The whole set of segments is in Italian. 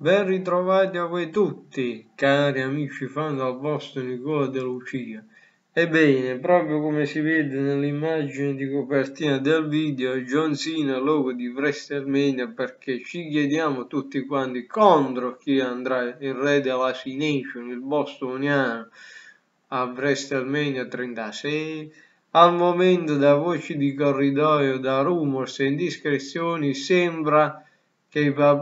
Ben ritrovati a voi tutti, cari amici fan dal vostro Nicola De Lucia. Ebbene, proprio come si vede nell'immagine di copertina del video, John Cena, logo di WrestleMania, perché ci chiediamo tutti quanti contro chi andrà il re della C-Nation, il bostoniano, a WrestleMania 36. Al momento, da voci di corridoio, da rumors e indiscrezioni, sembra che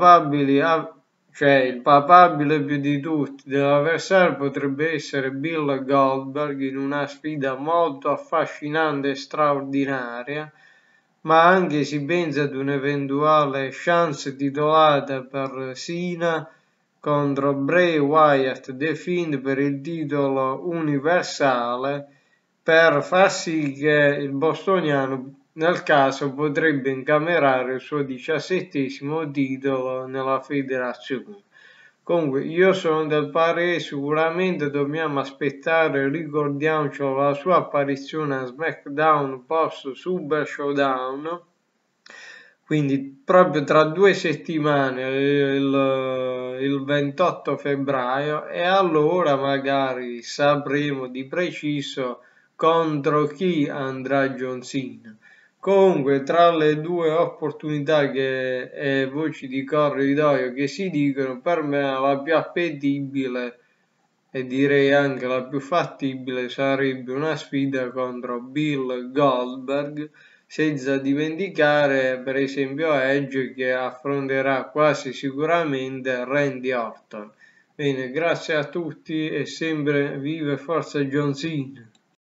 il papabile più di tutti dell'avversario potrebbe essere Bill Goldberg in una sfida molto affascinante e straordinaria, ma anche si pensa ad un'eventuale chance titolata per Cena contro Bray Wyatt The Fiend per il titolo universale, per far sì che il bostoniano nel caso potrebbe incamerare il suo 17° titolo nella federazione. Comunque io sono del parere sicuramente dobbiamo aspettare, ricordiamocelo, la sua apparizione a SmackDown post Super Showdown, quindi proprio tra 2 settimane, il 28 febbraio, e allora magari sapremo di preciso contro chi andrà John Cena. Comunque, tra le due opportunità e voci di corridoio che si dicono, per me la più appetibile e direi anche la più fattibile sarebbe una sfida contro Bill Goldberg, senza dimenticare per esempio Edge che affronterà quasi sicuramente Randy Orton. Bene, grazie a tutti e sempre viva e forza John Cena.